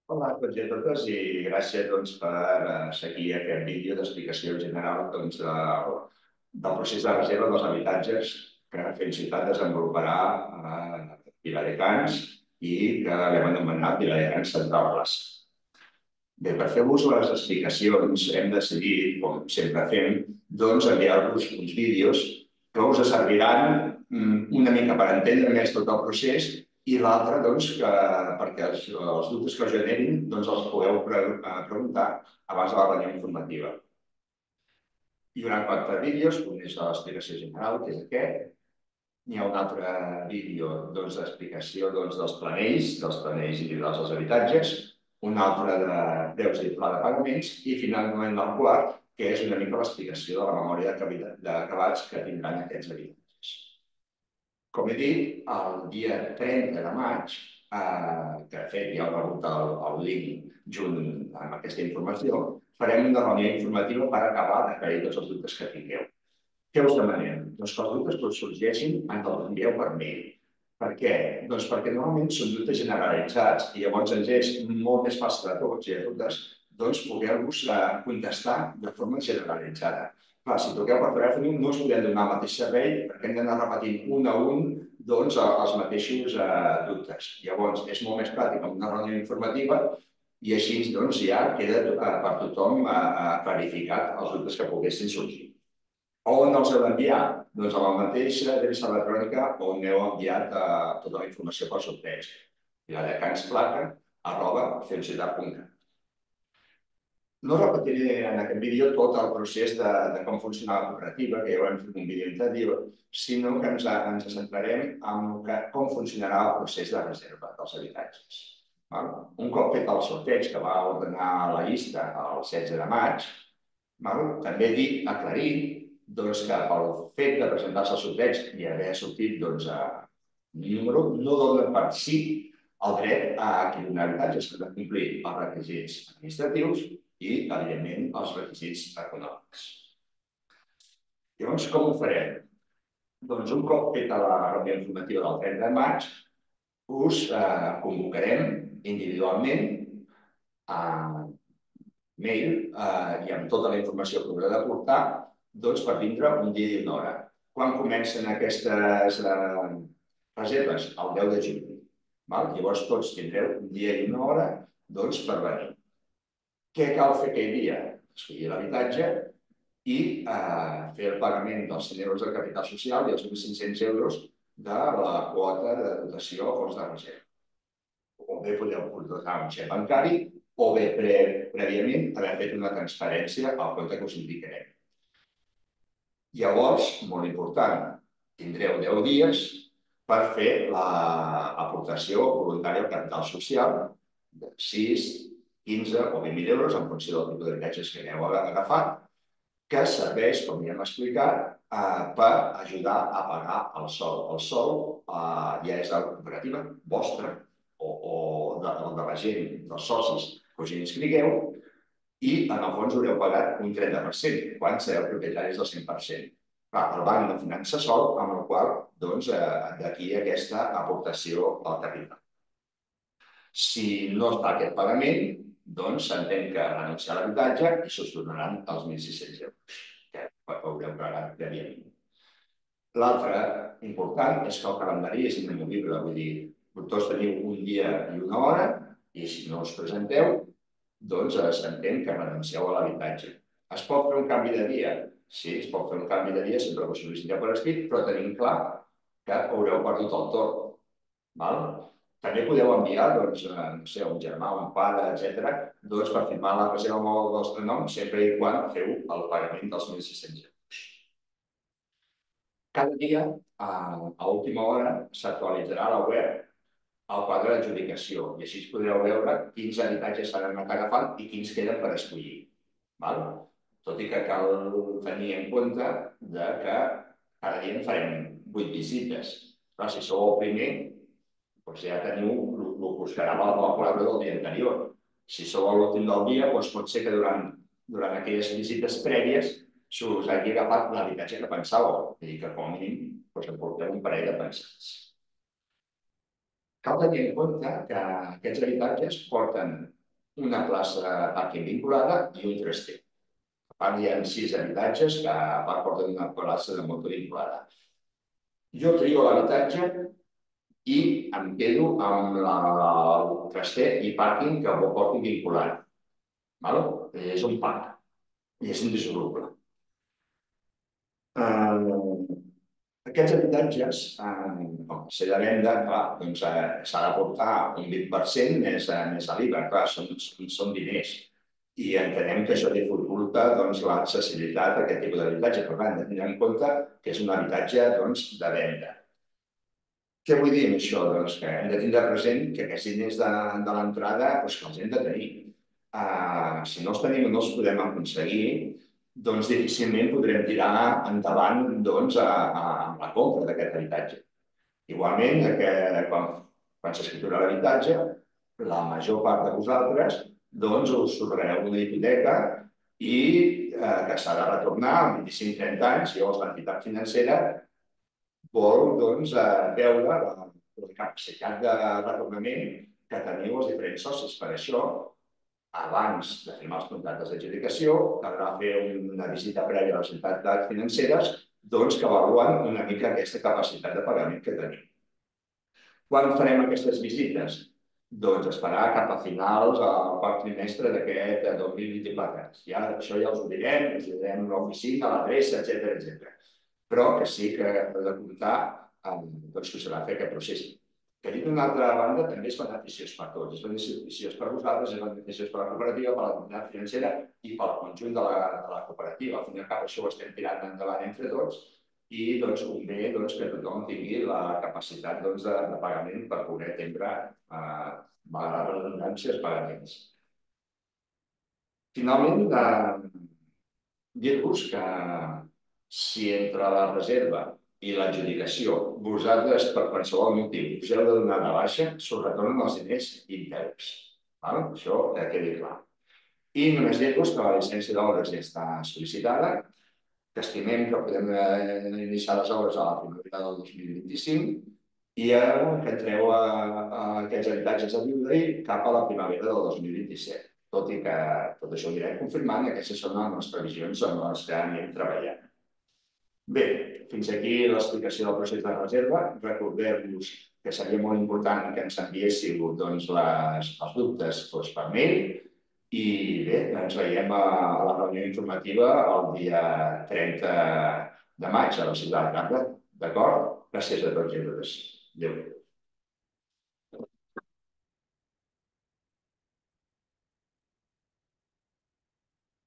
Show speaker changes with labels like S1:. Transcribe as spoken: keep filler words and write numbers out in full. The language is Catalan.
S1: Hola a tots i a totes i gràcies doncs, per eh, seguir aquest vídeo d'explicació general doncs, del, del procés de reserva dels habitatges que Felicitat desenvoluparà a Viladecans i que l'hem anomenat Viladecans Central Plaça. Bé, per fer-vos les explicacions hem decidit, com sempre fem, doncs, enviar-vos uns vídeos que us serviran mm, una mica per entendre més tot el procés i l'altre, doncs, que, perquè els, els dubtes que us generin doncs, els podeu pre eh, preguntar abans de la reunió informativa. Hi haurà quatre vídeos, un és de l'explicació general, que és aquest. N'hi ha un altre vídeo doncs, d'explicació doncs, dels planells, dels planells individuals dels habitatges, un altre de preus i pla de pagaments i finalment el quart, que és una mica l'explicació de la memòria d'acabats que tindran aquests habitatges. Com he dit, el dia trenta de maig, eh, que de fet ja heu rebut el, el link junt amb aquesta informació, farem una reunió informativa per acabar d'aclarir tots els dubtes que tingueu. Què us demanem? Doncs que els dubtes que us sorgeixin ens els envieu per mail. Per què? Doncs perquè normalment són dubtes generalitzats i llavors ens és molt més fàcil a tots i a totes doncs, poder-vos eh, contestar de forma generalitzada. Clar, si truqueu per telèfon no us podem donar el mateix servei perquè hem d'anar repetint un a un doncs, els mateixos eh, dubtes. Llavors, és molt més pràctic amb una reunió informativa i així doncs, ja queda eh, per tothom eh, clarificat els dubtes que poguessin sorgir. On els heu d'enviar? Doncs a la mateixa adreça electrònica on heu enviat eh, tota la informació per sorteig. viladecansplaca arroba felicitat punt cat. No repetiré en aquest vídeo tot el procés de, de com funciona la cooperativa, que ja ho hem fet un vídeo anterior, sinó que ens, ens centrarem en que, com funcionarà el procés de reserva dels habitatges. Val? Un cop fet el sorteig que va ordenar la llista el setze de maig, val? També dic, aclarir, doncs, que pel fet de presentar-se al sorteig i haver sortit doncs, a un número, no dona per si el dret a adquirir un habitatge. S'han de complir els requisits administratius i, evidentment, els requisits econòmics. Llavors, com ho farem? Doncs un cop feta la reunió informativa del trenta de maig, us eh, convocarem individualment a mail eh, i amb tota la informació que haurà de portar doncs, per vindre un dia i una hora. Quan comencen aquestes eh, reserves? El deu de juny. Val? Llavors tots tindreu un dia i una hora doncs, per venir. Què cal fer aquell dia? Escollir l'habitatge i eh, fer el pagament dels cent euros de capital social i els mil cinc-cents euros de la quota de dotació a fons de reserva. O bé podeu portar un xec bancari o bé pre prèviament haver fet una transferència al compte que us indicarem. Llavors, molt important, tindreu deu dies per fer l'aportació voluntària al capital social de sis, quinze o vint mil euros en funció del tipus d'habitatges que hagueu agafat, que serveix, com ja hem explicat, eh, per ajudar a pagar el sòl. El sòl eh, ja és de la cooperativa vostra o, o de, de la gent, dels socis que us hi inscrigueu, i en el fons haureu pagat un trenta per cent, quan sereu propietaris del cent per cent. Clar, el banc no finança sol, amb el qual doncs, eh, d'aquí aquesta aportació al capital. Si no es fa aquest pagament, doncs s'entén que renunciar a l'habitatge i s'us donaran els mil sis-cents euros, que haureu pagat prèviament. L'altre important és que el calendari és inamovible, vull dir, tots teniu un dia i una hora, i si no us presenteu, doncs s'entén que renuncieu a l'habitatge. Es pot fer un canvi de dia? Sí, es pot fer un canvi de dia, sempre que ho sol·liciteu per escrit, però tenim clar que haureu perdut el torn. Val? També podeu enviar doncs, no sé, un germà, un pare, etcètera, doncs, per firmar la reserva amb el vostre nom, sempre i quan feu el pagament dels mil sis-cents euros. Cada dia, a última hora, s'actualitzarà a la web el quadre d'adjudicació i així podreu veure quins habitatges s'han anat agafant i quins queden per escollir. Val? Tot i que cal tenir en compte de que cada dia en farem vuit visites. Però si sou el primer, doncs ja teniu el que us quedava al col·laborador del dia anterior. Si sou a l'últim del dia, doncs pot ser que durant, durant aquelles visites prèvies s'us hagi agafat l'habitatge que pensàveu. Vull dir que, com a mínim, doncs en porteu un parell de pensats. Cal tenir en compte que aquests habitatges porten una plaça de pàrquing vinculada i un traster. A part, hi ha sis habitatges que a part porten una plaça de moto vinculada. Jo trio l'habitatge i em quedo amb el traster i pàrquing que ho porti vinculat. És un pack i és indissoluble. Aquests habitatges, per ser de venda, s'ha de portar un vint per cent més a l'IVA, clar, són diners. I entenem que això dificulta l'accessibilitat a aquest tipus d'habitatge. Per tant, hem de tenir en compte que és un habitatge de venda. Què vull dir amb això? Doncs que hem de tindre present que aquests diners de l'entrada els hem de tenir. Si no els tenim o no els podem aconseguir, doncs difícilment podrem tirar endavant amb la compra d'aquest habitatge. Igualment, quan s'escriptura l'habitatge, la major part de vosaltres us sobrareu una hipoteca i que s'ha de retornar en vint-i-cinc a trenta anys, llavors l'entitat financera vol veure la capacitat de retornament que teniu els diferents socis. Per això, abans de firmar els contractes d'adjudicació, caldrà fer una visita prèvia a les entitats financeres que avaluen una mica aquesta capacitat de pagament que tenim. Quan farem aquestes visites? Doncs es farà cap a finals del quart trimestre d'aquest dos mil vint-i-quatre. Això ja us ho direm, us ho direm a l'oficina, a l'adreça, etcètera. Però que sí que heu de comptar que us serà fer aquest procés. Que dit d'una altra banda, també és beneficiós per tots. És beneficiós per vosaltres, és beneficiós per la cooperativa, per l'entitat financera i pel conjunt de la cooperativa. Al fin i al cap, això ho estem tirant endavant entre tots i convé que tothom tingui la capacitat de pagament per poder atendre, malgrat les redundàncies, pagaments. Finalment, dir-vos que si entre la reserva i l'adjudicació vosaltres, per qualsevol motiu, us heu de donar de baixa, s'us retornen els diners íntegrs. Això ja quedi clar. I només dir-vos que la llicència d'obres ja està sol·licitada, que estimem que podem iniciar les obres a la primavera del dos mil vint-i-cinc i que entreu aquests habitatges a viure cap a la primavera del dos mil vint-i-set. Tot i que tot això ho anirem confirmant i aquestes són les previsions amb les que anem treballant. Bé, fins aquí l'explicació del procés de reserva. Recordeu-vos que seria molt important que ens enviéssiu els dubtes per mail i bé, ens veiem a la reunió informativa el dia trenta de maig a la ciutat de Camp. D'acord? Gràcies a tots i a totes. Adéu.